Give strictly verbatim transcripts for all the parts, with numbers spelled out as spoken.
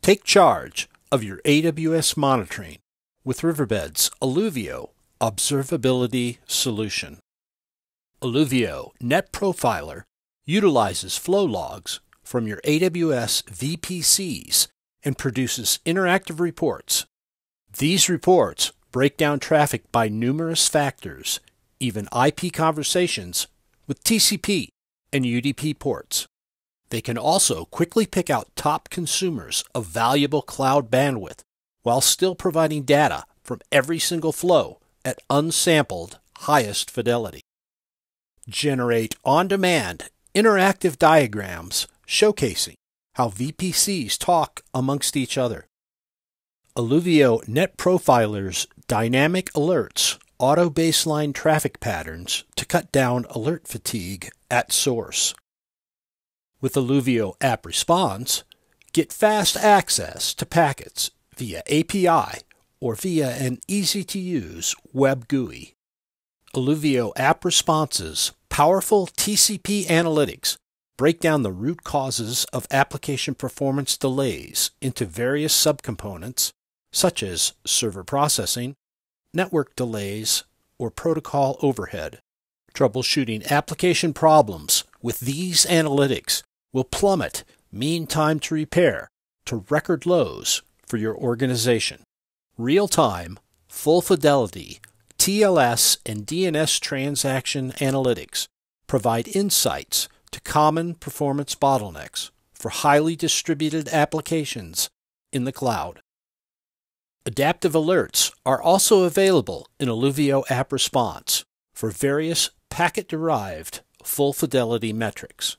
Take charge of your A W S monitoring with Riverbed's Alluvio Observability Solution. Alluvio Net Profiler utilizes flow logs from your A W S V P Cs and produces interactive reports. These reports break down traffic by numerous factors, even I P conversations with T C P and U D P ports. They can also quickly pick out top consumers of valuable cloud bandwidth while still providing data from every single flow at unsampled highest fidelity. Generate on-demand interactive diagrams showcasing how V P Cs talk amongst each other. Alluvio Net Profiler's dynamic alerts auto-baseline traffic patterns to cut down alert fatigue at source. With Alluvio App Response, get fast access to packets via A P I or via an easy-to-use web G U I. Alluvio App Response's powerful T C P analytics break down the root causes of application performance delays into various subcomponents, such as server processing, network delays, or protocol overhead. Troubleshooting application problems with these analytics will plummet mean time to repair to record lows for your organization. Real-time, full-fidelity T L S and D N S transaction analytics provide insights to common performance bottlenecks for highly distributed applications in the cloud. Adaptive alerts are also available in Alluvio App Response for various packet-derived full-fidelity metrics.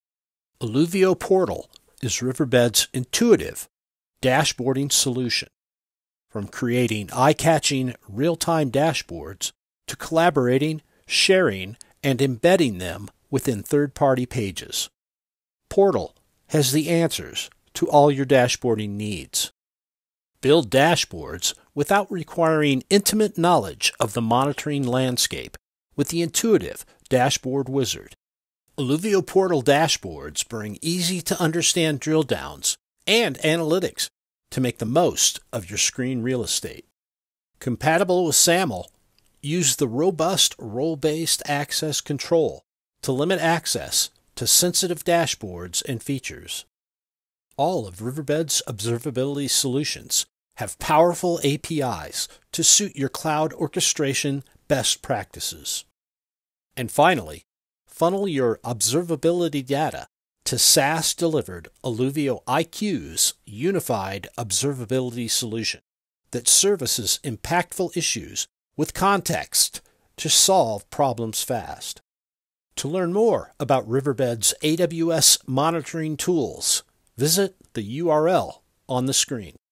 Alluvio Portal is Riverbed's intuitive dashboarding solution. From creating eye-catching real-time dashboards to collaborating, sharing, and embedding them within third-party pages, Portal has the answers to all your dashboarding needs. Build dashboards without requiring intimate knowledge of the monitoring landscape with the intuitive Dashboard Wizard. Alluvio Portal dashboards bring easy-to-understand drill downs and analytics to make the most of your screen real estate. Compatible with SAML, use the robust role-based access control to limit access to sensitive dashboards and features. All of Riverbed's observability solutions have powerful A P Is to suit your cloud orchestration best practices. And finally, funnel your observability data to SaaS-delivered Alluvio I Q's unified observability solution that services impactful issues with context to solve problems fast. To learn more about Riverbed's A W S monitoring tools, visit the U R L on the screen.